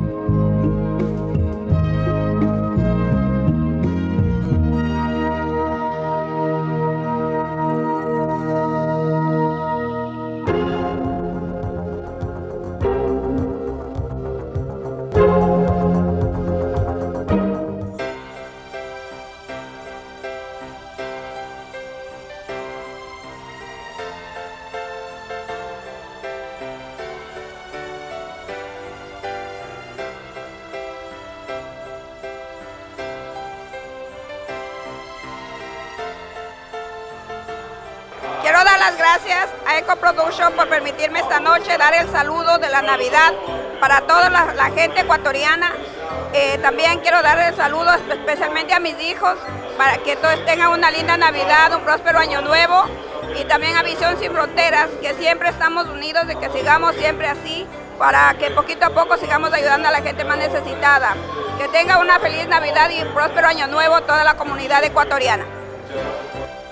Quiero dar las gracias a Eco Production por permitirme esta noche dar el saludo de la Navidad para toda la gente ecuatoriana. También quiero dar el saludo especialmente a mis hijos para que todos tengan una linda Navidad, un próspero año nuevo, y también a Visión Sin Fronteras, que siempre estamos unidos, de que sigamos siempre así, para que poquito a poco sigamos ayudando a la gente más necesitada. Que tenga una feliz Navidad y un próspero año nuevo toda la comunidad ecuatoriana.